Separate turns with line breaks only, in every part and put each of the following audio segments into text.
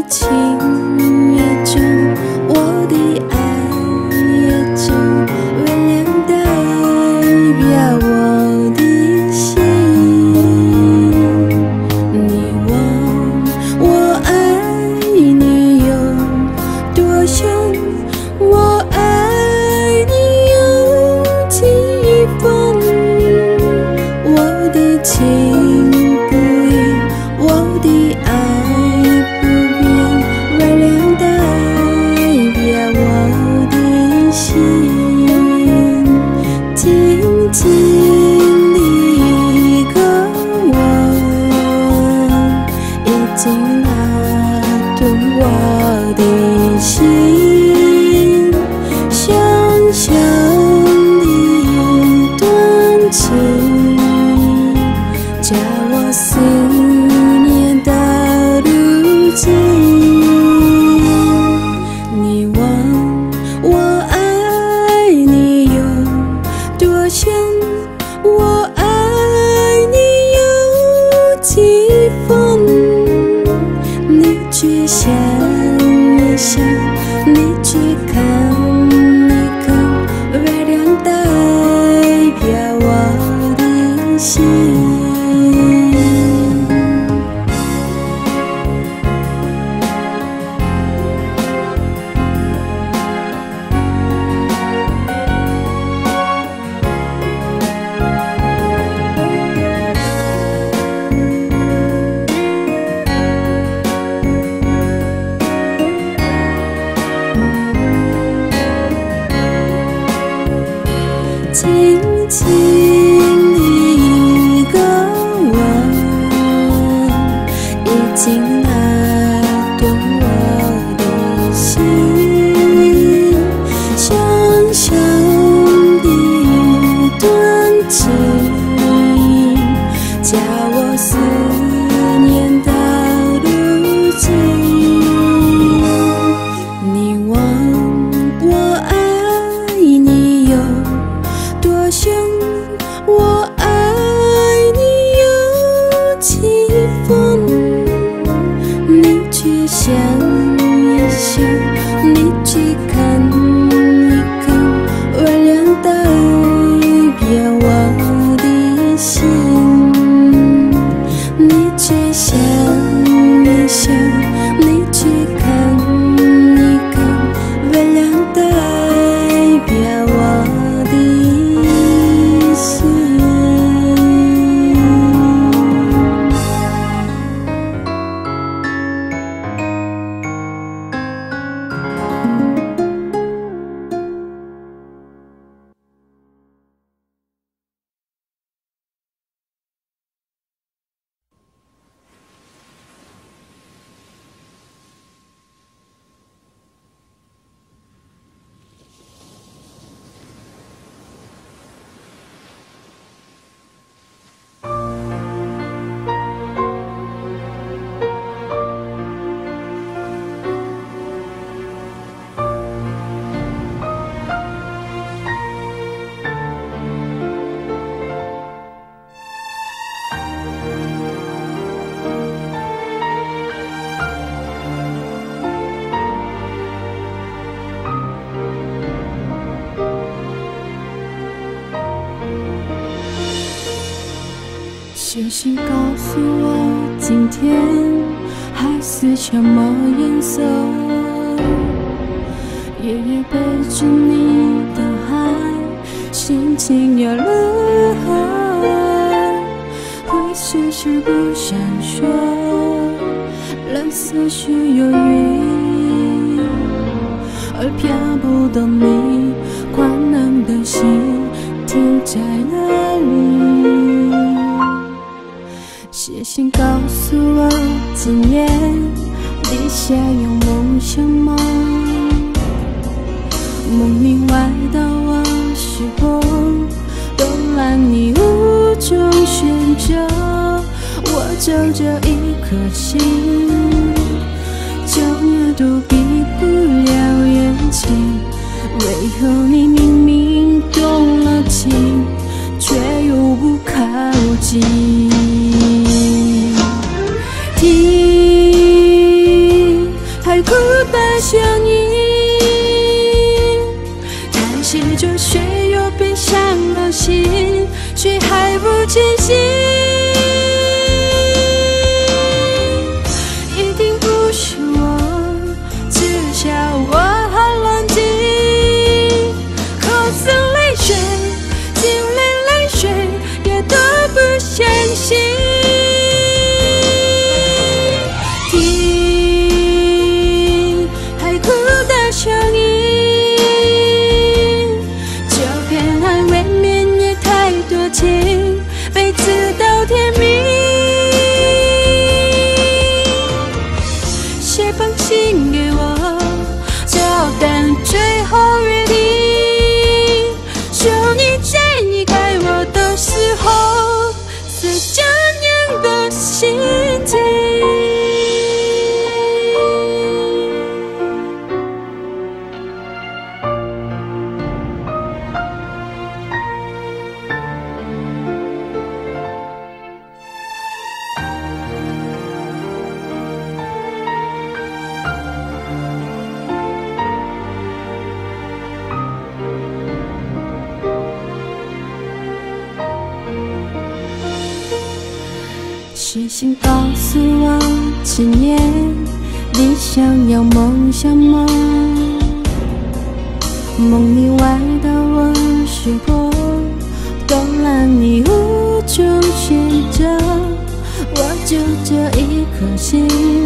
情也真，我的爱也真，月亮代表我的心。你问我爱你有多深，我爱你有几分，我的情不移，我的爱不变，月亮代表我的心。静静的一个吻，已经打动我的心。香香的一段情，叫我思念到如今。你问我爱你有多深，我爱你有几分，你去想一想，你去看一看，月亮代表我的心。静静的一个吻，已经打动我的心。香香的一段情，叫我思念到如今。你问我爱你有多深，我爱你有几分，你去想一想，你去看一看，月亮代表我的心。你去想一想，你去看一看，月亮代表我的心。星星告诉我，今天海是什么颜色？夜夜背着你的海，心情又如何？会时时不闪烁，蓝色是忧郁，而飘不动你宽能的心停在哪里？写信告诉我，今夜你想有梦什么？梦里外到我时候，都让你无从选择。我就这一颗心，怎么都比不了眼前。为何你明明动了情，却又不靠近？听声音，但是这雪又变伤了心，却还不清醒。一定不是我，至少我很冷静，口似泪水，就连泪水也都不相信。听海哭的声音，就偏爱未免也太多情，彼此都甜蜜。写封信给我，就等最后约定，说你在离开我的时候是怎样的心情。写信告诉我今夜你想要梦什么，梦里外的我是否都让你无从选择。我就这一颗心，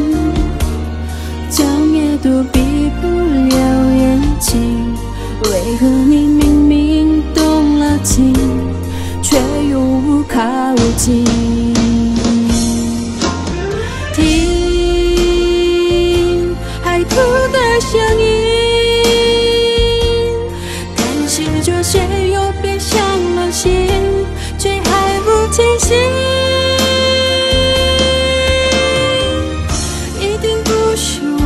怎也躲避不了眼睛，为何你明明动了情，却又无靠近。听海哭的声音，但是这雪又变伤了心，却还不清醒。一定不是我，